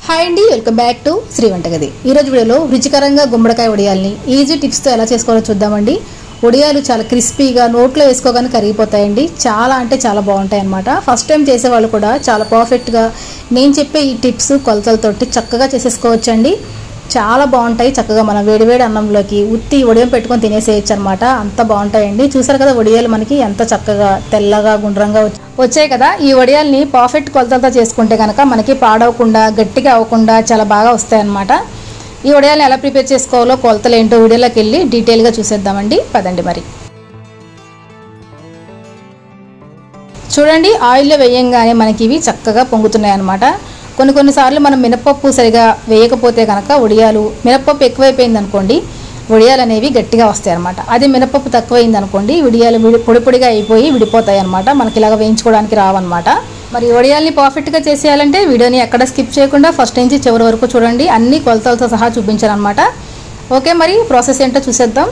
Hi అండి, welcome back to Shri వంటగది. ఈరోజు వీడియోలో రుచికరంగా గుమ్మడికాయ వడియాల్ని ఈజీ టిప్స్తో ఎలా చేసుకోవాలో చూద్దామండి. వడియాలు చాలా క్రిస్పీగా నోట్లో వేసుకోగానే కరిగిపోతాయండి. చాలా అంటే చాలా బాగుంటాయి అన్నమాట. ఫస్ట్ టైం చేసేవాళ్ళు కూడా చాలా పర్ఫెక్ట్గా నేను చెప్పే ఈ టిప్స్ కొలతలతోటి చక్కగా చేసేసుకోవచ్చండి. చాలా బాగుంటాయి. చక్కగా మనం వేడివేడి అన్నంలోకి ఉత్తి వడియం పెట్టుకొని తినేసేయచ్చు అనమాట. అంత బాగుంటాయండి. చూసారు కదా వడియాలు మనకి ఎంత చక్కగా తెల్లగా గుండ్రంగా వచ్చాయి కదా. ఈ వడియాల్ని పర్ఫెక్ట్ కొలతలతో చేసుకుంటే కనుక మనకి పాడవకుండా గట్టిగా అవ్వకుండా చాలా బాగా వస్తాయన్నమాట. ఈ వడియాల్ని ఎలా ప్రిపేర్ చేసుకోవాలో కొలతలు ఏంటో వీడియోలోకి వెళ్ళి డీటెయిల్గా చూసేద్దామండి. పదండి మరి. చూడండి, ఆయిల్లో వేయంగానే మనకి ఇవి చక్కగా పొంగుతున్నాయి అన్నమాట. కొన్నిసార్లు మనం మినపప్పు సరిగా వేయకపోతే కనుక వడియాలు, మినపప్పు ఎక్కువైపోయింది అనుకోండి వడియాలు అనేవి గట్టిగా వస్తాయి అనమాట. అదే మినపప్పు తక్కువైంది అనుకోండి వడియాలు పొడి పొడిగా అయిపోయి విడిపోతాయి అనమాట. మనకి ఇలాగ వేయించుకోవడానికి రావన్నమాట. మరి వడియాల్ని పర్ఫెక్ట్గా చేసేయాలంటే వీడియోని ఎక్కడ స్కిప్ చేయకుండా ఫస్ట్ నుంచి చివరి వరకు చూడండి. అన్ని కొలతలతో సహా చూపించాను అనమాట. ఓకే, మరి ప్రాసెస్ ఏంటో చూసేద్దాం.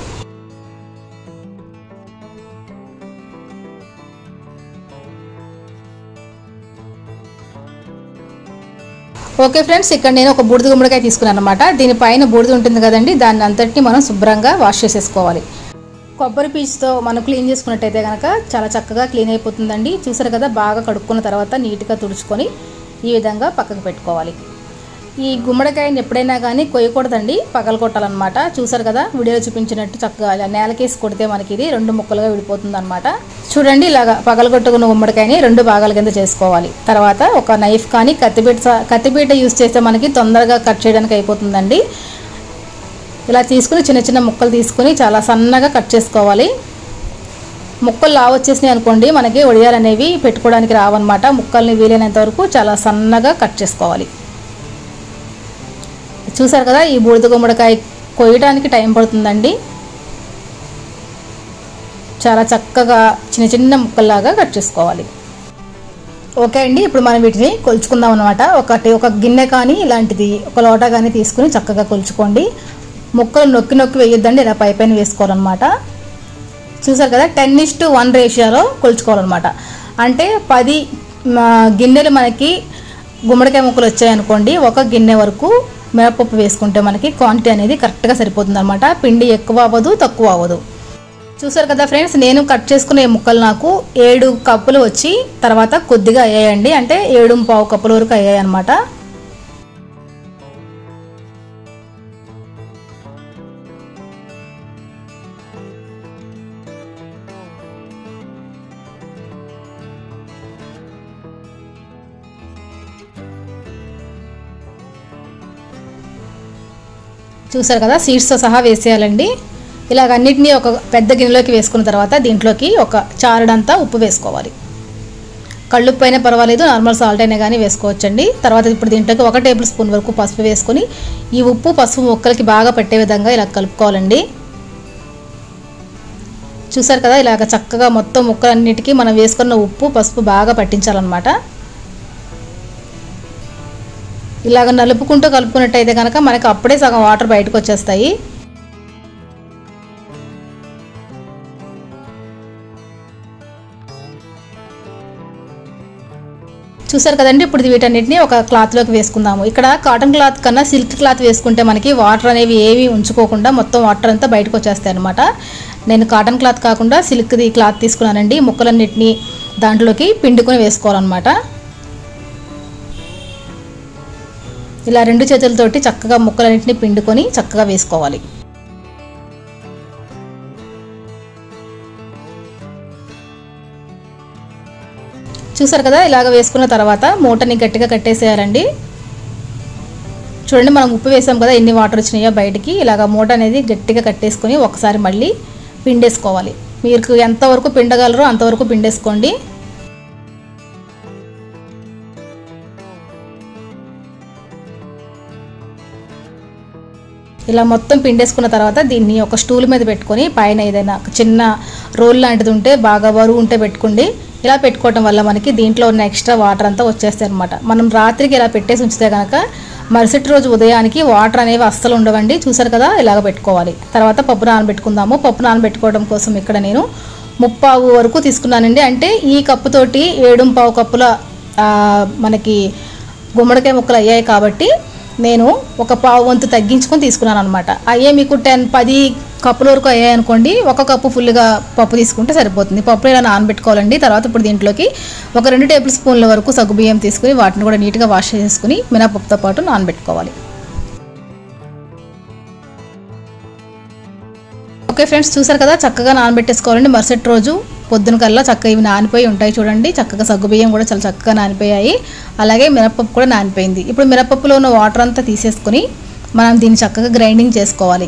ఓకే ఫ్రెండ్స్, ఇక్కడ నేను ఒక బూడిద గుమ్మడికాయ తీసుకున్నాను అనమాట. దీనిపైన బూడిద ఉంటుంది కదండి, దాన్ని అంతటిని మనం శుభ్రంగా వాష్ చేసేసుకోవాలి. కొబ్బరి పీచుతో మనం క్లీన్ చేసుకున్నట్టయితే కనుక చాలా చక్కగా క్లీన్ అయిపోతుందండి. చూసారు కదా, బాగా కడుక్కున్న తర్వాత నీట్గా తుడుచుకొని ఈ విధంగా పక్కకు పెట్టుకోవాలి. ఈ గుమ్మడికాయని ఎప్పుడైనా కానీ కొయ్యకూడదండి, పగలు కొట్టాలన్నమాట. చూసారు కదా వీడియోలో చూపించినట్టు చక్కగా నేలకేసి కొడితే మనకి ఇది 2 ముక్కలుగా విడిపోతుంది అనమాట. చూడండి, ఇలాగా పగలగొట్టుకున్న గుమ్మడికాయని 2 భాగాల కింద చేసుకోవాలి. తర్వాత ఒక నైఫ్ కానీ కత్తిపీట యూజ్ చేస్తే మనకి తొందరగా కట్ చేయడానికి అయిపోతుందండి. ఇలా తీసుకుని చిన్న చిన్న ముక్కలు తీసుకుని చాలా సన్నగా కట్ చేసుకోవాలి. ముక్కలు లావు వచ్చేసినాయి అనుకోండి మనకి వడియాలు అనేవి పెట్టుకోవడానికి రావన్నమాట. ముక్కల్ని వీలైనంత వరకు చాలా సన్నగా కట్ చేసుకోవాలి. చూసారు కదా, ఈ బూడిద గుమ్మడికాయ కొయ్యడానికి టైం పడుతుందండి. చాలా చక్కగా చిన్న చిన్న ముక్కల్లాగా కట్ చేసుకోవాలి. ఓకే అండి, ఇప్పుడు మనం వీటిని కొలుచుకుందాం అనమాట. ఒక గిన్నె కానీ ఇలాంటిది ఒక లోటా కానీ తీసుకుని చక్కగా కొలుచుకోండి. ముక్కలు నొక్కి నొక్కి వేయొద్దండి, ఇలా పైన వేసుకోవాలన్నమాట. చూసారు కదా, 10:1 రేషియోలో కొలుచుకోవాలన్నమాట. అంటే 10 గిన్నెలు మనకి గుమ్మడికాయ ముక్కలు వచ్చాయనుకోండి, ఒక గిన్నె వరకు మినపప్పు వేసుకుంటే మనకి క్వాంటిటీ అనేది కరెక్ట్గా సరిపోతుంది అనమాట. పిండి ఎక్కువ అవ్వదు, తక్కువ అవ్వదు. చూసారు కదా ఫ్రెండ్స్, నేను కట్ చేసుకునే ముక్కలు నాకు 7 కప్పులు వచ్చి తర్వాత కొద్దిగా అయ్యాయండి. అంటే 7.25 కప్పుల వరకు అయ్యాయి అనమాట. చూసారు కదా, సీడ్స్తో సహా వేసేయాలండి. ఇలాగ అన్నిటినీ ఒక పెద్ద గిన్నెలోకి వేసుకున్న తర్వాత దీంట్లోకి ఒక చారుడంతా ఉప్పు వేసుకోవాలి. కళ్ళుప్పు అయినా పర్వాలేదు, నార్మల్ సాల్ట్ అయినా కానీ వేసుకోవచ్చండి. తర్వాత ఇప్పుడు దీంట్లోకి 1 టేబుల్ స్పూన్ వరకు పసుపు వేసుకొని ఈ ఉప్పు పసుపు ముక్కలకి బాగా పట్టే విధంగా ఇలా కలుపుకోవాలండి. చూసారు కదా, ఇలాగ చక్కగా మొత్తం ముక్కలన్నిటికీ మనం వేసుకున్న ఉప్పు పసుపు బాగా పట్టించాలన్నమాట. ఇలాగ నలుపుకుంటూ కలుపుకున్నట్టయితే కనుక మనకి అప్పుడే సగం వాటర్ బయటకు వచ్చేస్తాయి. చూసారు కదండి, ఇప్పుడు వీటన్నిటిని ఒక క్లాత్లోకి వేసుకుందాము. ఇక్కడ కాటన్ క్లాత్ కన్నా సిల్క్ క్లాత్ వేసుకుంటే మనకి వాటర్ అనేవి ఏవి ఉంచుకోకుండా మొత్తం వాటర్ అంతా బయటకు వచ్చేస్తాయి అనమాట. నేను కాటన్ క్లాత్ కాకుండా సిల్క్ది క్లాత్ తీసుకున్నానండి. ముక్కలన్నిటిని దాంట్లోకి పిండుకొని వేసుకోవాలన్నమాట. ఇలా 2 చేతులతోటి చక్కగా ముక్కలన్నింటినీ పిండుకొని చక్కగా వేసుకోవాలి. చూసారు కదా, ఇలాగ వేసుకున్న తర్వాత మూటని గట్టిగా కట్టేసేయాలండి. చూడండి, మనం ఉప్పు వేసాం కదా, ఎన్ని వాటర్ వచ్చినాయో బయటికి. ఇలాగ మూట అనేది గట్టిగా కట్టేసుకొని ఒకసారి మళ్ళీ పిండేసుకోవాలి. మీకు ఎంతవరకు పిండగలరో అంతవరకు పిండేసుకోండి. ఇలా మొత్తం పిండేసుకున్న తర్వాత దీన్ని ఒక స్టూల్ మీద పెట్టుకొని పైన ఏదైనా చిన్న రోల్ లాంటిది ఉంటే బాగా బరువు ఉంటే పెట్టుకోండి. ఇలా పెట్టుకోవటం వల్ల మనకి దీంట్లో ఉన్న ఎక్స్ట్రా వాటర్ అంతా వచ్చేస్తాయి అనమాట. మనం రాత్రికి ఇలా పెట్టేసి ఉంచితే కనుక మరుసటి రోజు ఉదయానికి వాటర్ అనేవి అస్సలు ఉండవండి. చూసారు కదా, ఇలాగ పెట్టుకోవాలి. తర్వాత పప్పు నానబెట్టుకుందాము. పప్పు నానబెట్టుకోవడం కోసం ఇక్కడ నేను 3/4 వరకు తీసుకున్నానండి. అంటే ఈ కప్పుతోటి 7.25 కప్పుల మనకి గుమ్మడికాయ ముక్కలు అయ్యాయి కాబట్టి నేను ఒక పావు వంతు తగ్గించుకొని తీసుకున్నాను అనమాట. అయ్యే మీకు 10 కప్పుల వరకు అయ్యాయి అనుకోండి, 1 కప్పు ఫుల్గా పప్పు తీసుకుంటే సరిపోతుంది. పప్పు ఇలా నానబెట్టుకోవాలండి. తర్వాత ఇప్పుడు దీంట్లోకి ఒక 2 టేబుల్ స్పూన్ల వరకు సగ్గుబియ్యం తీసుకుని వాటిని కూడా నీట్గా వాష్ చేసుకుని మినపప్పుతో పాటు నానబెట్టుకోవాలి. ఓకే ఫ్రెండ్స్, చూసారు కదా చక్కగా నానబెట్టేసుకోవాలండి. మరుసటి రోజు పొద్దున కల్లా చక్కగా ఇవి నానిపోయి ఉంటాయి చూడండి. చక్కగా సగ్గుబియ్యం కూడా చాలా చక్కగా నానిపోయాయి, అలాగే మినపప్పు కూడా నానిపోయింది. ఇప్పుడు మినపప్పులో ఉన్న వాటర్ అంతా తీసేసుకుని మనం దీన్ని చక్కగా గ్రైండింగ్ చేసుకోవాలి.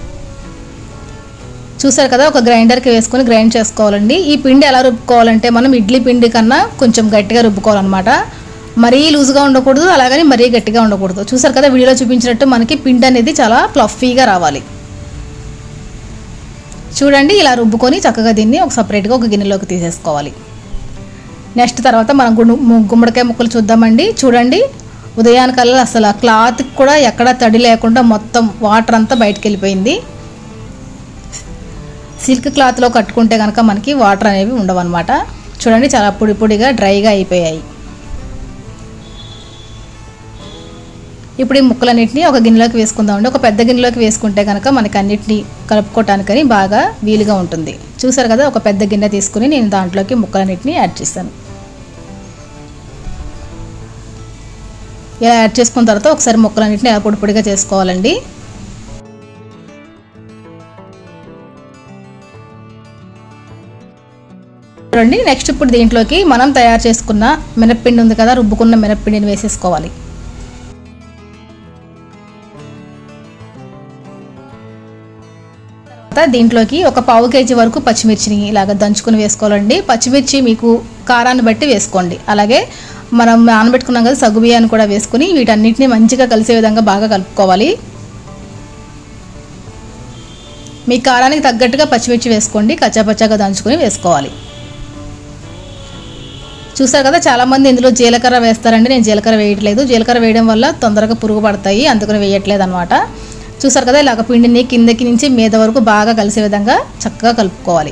చూసారు కదా, ఒక గ్రైండర్కి వేసుకొని గ్రైండ్ చేసుకోవాలండి. ఈ పిండి ఎలా రుబ్బుకోవాలంటే మనం ఇడ్లీ పిండి కన్నా కొంచెం గట్టిగా రుబ్బుకోవాలన్నమాట. మరీ లూజ్గా ఉండకూడదు, అలాగని మరీ గట్టిగా ఉండకూడదు. చూసారు కదా, వీడియోలో చూపించినట్టు మనకి పిండి అనేది చాలా ఫ్లఫీగా రావాలి. చూడండి, ఇలా రుబ్బుకొని చక్కగా దీన్ని ఒక సపరేట్గా ఒక గిన్నెలోకి తీసేసుకోవాలి. నెక్స్ట్ తర్వాత మనం గుమ్మడికాయ ముక్కలు చూద్దామండి. చూడండి, ఉదయానికల్లా అసలు క్లాత్కి కూడా ఎక్కడ తడి లేకుండా మొత్తం వాటర్ అంతా బయటకు వెళ్ళిపోయింది. సిల్క్ క్లాత్లో కట్టుకుంటే కనుక మనకి వాటర్ అనేవి ఉండవు అనమాట. చూడండి, చాలా పొడి పొడిగా డ్రైగా అయిపోయాయి. ఇప్పుడు ఈ ముక్కలన్నింటినీ ఒక గిన్నెలోకి వేసుకుందామండి. ఒక పెద్ద గిన్నెలోకి వేసుకుంటే కనుక మనకి అన్నిటినీ కలుపుకోవటానికని బాగా వీలుగా ఉంటుంది. చూసారు కదా, ఒక పెద్ద గిన్నె తీసుకుని నేను దాంట్లోకి ముక్కలన్నింటినీ యాడ్ చేశాను. ఇలా యాడ్ చేసుకున్న తర్వాత ఒకసారి ముక్కలన్నింటినీ ఇలా పొడి పొడిగా చేసుకోవాలండి. చూడండి, నెక్స్ట్ ఇప్పుడు దీంట్లోకి మనం తయారు చేసుకున్న మినప్పిండి ఉంది కదా, రుబ్బుకున్న మినప్పిండిని వేసేసుకోవాలి. దీంట్లోకి ఒక పావు కేజీ వరకు పచ్చిమిర్చిని ఇలాగ దంచుకుని వేసుకోవాలండి. పచ్చిమిర్చి మీకు కారాన్ని బట్టి వేసుకోండి. అలాగే మనం నానబెట్టుకున్నాం కదా సగ్గుబియ్యాన్ని కూడా వేసుకుని వీటన్నిటిని మంచిగా కలిసే విధంగా బాగా కలుపుకోవాలి. మీ కారానికి తగ్గట్టుగా పచ్చిమిర్చి వేసుకోండి, కచ్చాపచ్చాగా దంచుకుని వేసుకోవాలి. చూసారు కదా, చాలామంది ఇందులో జీలకర్ర వేస్తారండి. నేను జీలకర్ర వేయట్లేదు. జీలకర్ర వేయడం వల్ల తొందరగా పురుగు పడతాయి, అందుకని వేయట్లేదు అనమాట. చూసారు కదా, ఇలాగ పిండిని కిందకి నుంచి మీద వరకు బాగా కలిసే విధంగా చక్కగా కలుపుకోవాలి.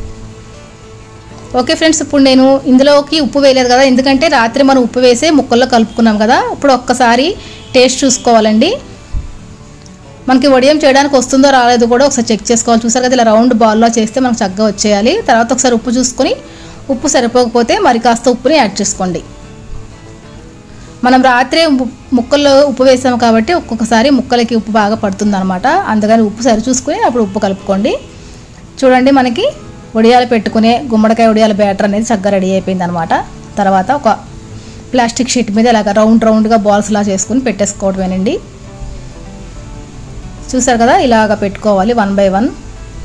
ఓకే ఫ్రెండ్స్, ఇప్పుడు నేను ఇందులోకి ఉప్పు వేయలేదు కదా, ఎందుకంటే రాత్రి మనం ఉప్పు వేసే ముక్కల్లో కలుపుకున్నాం కదా. ఇప్పుడు ఒక్కసారి టేస్ట్ చూసుకోవాలండి. మనకి వడియం చేయడానికి వస్తుందో రాలేదో కూడా ఒకసారి చెక్ చేసుకోవాలి. చూసారు కదా, ఇలా రౌండ్ బాల్లో చేస్తే మనకు చక్కగా వచ్చేయాలి. తర్వాత ఒకసారి ఉప్పు చూసుకొని ఉప్పు సరిపోకపోతే మరి కాస్త ఉప్పుని యాడ్ చేసుకోండి. మనం రాత్రే ముక్కల్లో ఉప్పు వేసాము కాబట్టి ఒక్కొక్కసారి ముక్కలకి ఉప్పు బాగా పడుతుంది అనమాట. అందుకని ఉప్పు సరి చూసుకుని అప్పుడు ఉప్పు కలుపుకోండి. చూడండి, మనకి వడియాలు పెట్టుకునే గుమ్మడికాయ వడియాల బ్యాటర్ అనేది చక్కగా రెడీ అయిపోయింది అనమాట. తర్వాత ఒక ప్లాస్టిక్ షీట్ మీద ఇలాగ రౌండ్గా బాల్స్లా చేసుకుని పెట్టేసుకోవడమేనండి. చూసారు కదా, ఇలాగ పెట్టుకోవాలి 1 by 1.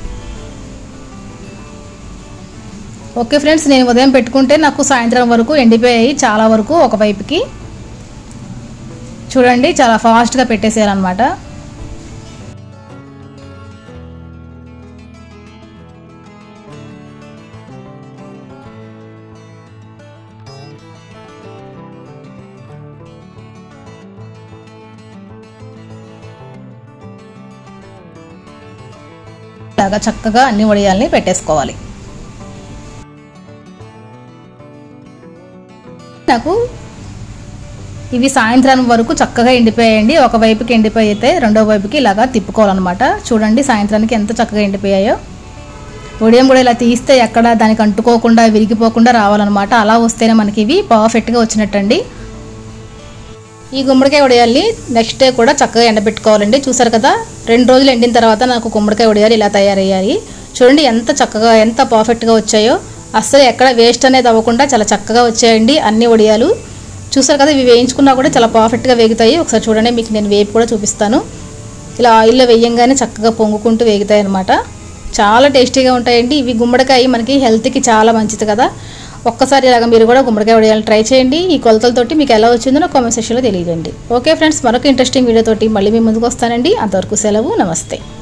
ఓకే ఫ్రెండ్స్, నేను ఉదయం పెట్టుకుంటే నాకు సాయంత్రం వరకు ఎండిపోయాయి చాలా వరకు ఒకవైపుకి. చూడండి, చాలా ఫాస్ట్గా పెట్టేసేయాలన్నమాట. ఇలాగా చక్కగా అన్ని వడియాల్ని పెట్టేసుకోవాలి. నాకు ఇవి సాయంత్రం వరకు చక్కగా ఎండిపోయాయండి. ఒకవైపుకి ఎండిపోయితే రెండో వైపుకి ఇలాగా తిప్పుకోవాలన్నమాట. చూడండి, సాయంత్రానికి ఎంత చక్కగా ఎండిపోయాయో. ఉదయం కూడా ఇలా తీస్తే ఎక్కడ దానికి అంటుకోకుండా విరిగిపోకుండా రావాలన్నమాట. అలా వస్తేనే మనకి ఇవి పర్ఫెక్ట్గా వచ్చినట్టండి. ఈ గుమ్మడికాయ వడియాల్ని నెక్స్ట్ డే కూడా చక్కగా ఎండబెట్టుకోవాలండి. చూసారు కదా, 2 రోజులు ఎండిన తర్వాత నాకు గుమ్మడికాయ వడియాలు ఇలా తయారయ్యాయి. చూడండి ఎంత చక్కగా ఎంత పర్ఫెక్ట్గా వచ్చాయో. అస్సలు ఎక్కడ వేస్ట్ అనేది అవ్వకుండా చాలా చక్కగా వచ్చాయండి అన్ని వడియాలు. చూసారు కదా, ఇవి వేయించుకున్నా కూడా చాలా పర్ఫెక్ట్గా వేగుతాయి. ఒకసారి చూడండి, మీకు నేను వేపు కూడా చూపిస్తాను. ఇలా ఆయిల్లో వేయంగానే చక్కగా పొంగుకుంటూ వేగుతాయి అన్నమాట. చాలా టేస్టీగా ఉంటాయండి. ఇవి గుమ్మడికాయ మనకి హెల్త్కి చాలా మంచిది కదా. ఒక్కసారి ఇలాగ మీరు కూడా గుమ్మడికాయ వడియాలను ట్రై చేయండి. ఈ కొలతలతోటి మీకు ఎలా వచ్చిందో నాకు కామెంట్ సెక్షన్లో తెలియజేయండి. ఓకే ఫ్రెండ్స్, మరొక ఇంట్రెస్టింగ్ వీడియోతోటి మళ్ళీ మీ ముందుకు వస్తానండి. అంతవరకు సెలవు, నమస్తే.